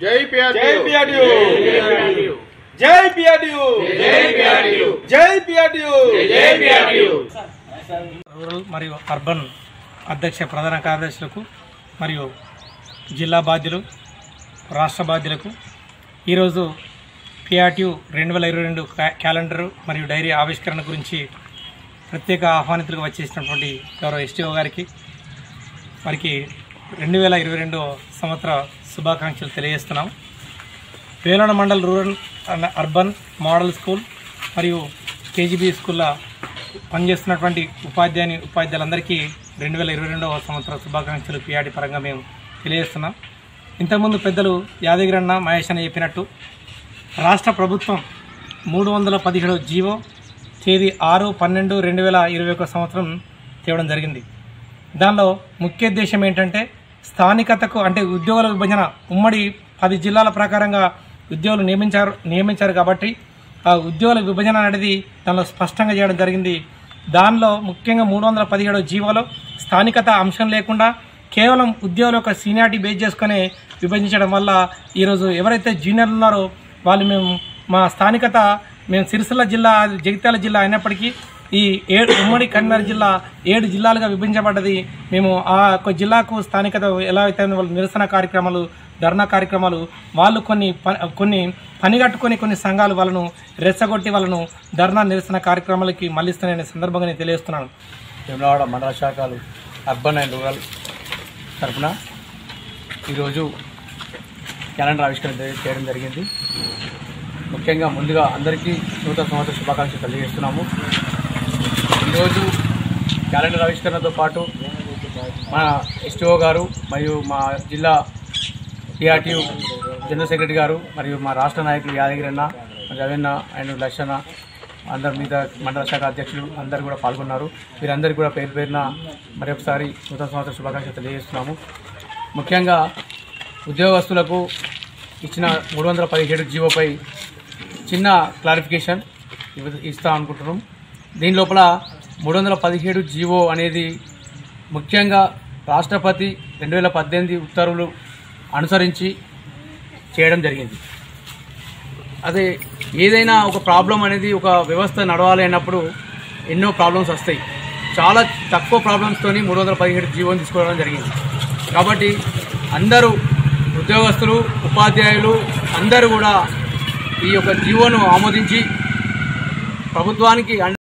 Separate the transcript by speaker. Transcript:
Speaker 1: జై పిఆర్టీయూ
Speaker 2: జై పిఆర్టీయూ
Speaker 1: జై పిఆర్టీయూ
Speaker 2: జై పిఆర్టీయూ
Speaker 1: జై పిఆర్టీయూ
Speaker 3: రూరల్ మరియు అర్బన్ అధ్యక్ష ప్రధాన కార్యదర్శులకు మరియు జిల్లా బాధ్యులు రాష్ట్ర బాధ్యులకు ఈరోజు పిఆర్టీయూ 2022 క్యాలెండరు మరియు డైరీ ఆవిష్కరణ గురించి ప్రత్యేక ఆహ్వానితులుగా వచ్చేసినటువంటి గౌరవ ఎస్టీఓ గారికి వారికి 2022 సంవత్సర శుభాకాంక్షలు తెలియజేస్తున్నాం. వేలన mandal rural urban model school మరియు కేజీబీ స్కూల్లో పనిచేస్తున్నటువంటి ఉపాధ్యాయులందరికీ 2022 సంవత్సర శుభాకాంక్షలు పిఆర్టీ పరంగా మేము తెలియజేస్తున్నాం. ఇంతకుముందు పెద్దలు యాదగిరి అన్న మహేష్ అని చెప్పినట్టు రాష్ట్ర ప్రభుత్వం 317 జీవో తేదీ 6/12/2021 సంవత్సరం తేవడం జరిగింది. దానిలో ముఖ్య ఉద్దేశం ఏంటంటే స్థానికతకు అంటే ఉద్యోగుల విభజన ఉమ్మడి 10 జిల్లాల ప్రకారంగా ఉద్యోగులు నియమించారు కాబట్టి ఆ ఉద్యోగుల విభజన అనేది దానిలో స్పష్టంగా చేయడం జరిగింది. దానిలో ముఖ్యంగా 317 జీవోలో స్థానికత అంశం లేకుండా కేవలం ఉద్యోగుల యొక్క సీనియారిటీ బేస్ చేసుకుని విభజించడం వల్ల ఈరోజు ఎవరైతే జూనియర్లు ఉన్నారో వాళ్ళు మా స్థానికత మేము సిరిసిల్ల జిల్లా జగిత్యాల జిల్లా అయినప్పటికీ ఈ ఉమ్మడి కరీంనగర్ జిల్లా 7 జిల్లాలుగా విభజించబడ్డది. మేము ఆ ఒక్క జిల్లాకు స్థానికత ఎలా అయితే వాళ్ళు నిరసన కార్యక్రమాలు ధర్నా కార్యక్రమాలు వాళ్ళు కొన్ని పనిగట్టుకొని కొన్ని సంఘాలు వాళ్ళను రెచ్చగొట్టి వాళ్ళను ధర్నా నిరసన కార్యక్రమాలకి మళ్ళిస్తున్నాయనే సందర్భంగా నేను తెలియజేస్తున్నాను.
Speaker 4: వేములవాడ మండల శాఖలు అర్బన్ అండ్ రూరల్ తరఫున ఈరోజు క్యాలెండర్ ఆవిష్కరణ చేయడం జరిగింది. ముఖ్యంగా ముందుగా అందరికీ నూతన సంవత్సర శుభాకాంక్షలు తెలియజేస్తున్నాము. ఈరోజు క్యాలెండర్ ఆవిష్కరణతో పాటు మన ఎస్టీఓ గారు మరియు మా జిల్లా పిఆర్టీయూ జనరల్ సెక్రటరీ గారు మరియు మా రాష్ట్ర నాయకులు యాదగిరి అన్న, రవీణ అండ్ లక్షణ అందరు మీద మండల శాఖ అధ్యక్షులు అందరూ కూడా పాల్గొన్నారు. వీరందరికీ కూడా పేరు పేరున మరొకసారి నూతన సంవత్సర శుభాకాంక్షలు తెలియజేస్తున్నాము. ముఖ్యంగా ఉద్యోగస్తులకు ఇచ్చిన 317 జీవోపై చిన్న క్లారిఫికేషన్ ఇస్తా అనుకుంటున్నాం. దీని లోపల 317 జీవో అనేది ముఖ్యంగా రాష్ట్రపతి 2018 ఉత్తర్వులు అనుసరించి చేయడం జరిగింది. అదే ఏదైనా ఒక ప్రాబ్లం అనేది ఒక వ్యవస్థ నడవాలి అన్నప్పుడు ఎన్నో ప్రాబ్లమ్స్ వస్తాయి. చాలా తక్కువ ప్రాబ్లమ్స్తోని 317 జీవోని తీసుకోవడం జరిగింది. కాబట్టి అందరూ ఉద్యోగస్తులు ఉపాధ్యాయులు అందరూ కూడా ఈ యొక్క జీవోను ఆమోదించి ప్రభుత్వానికి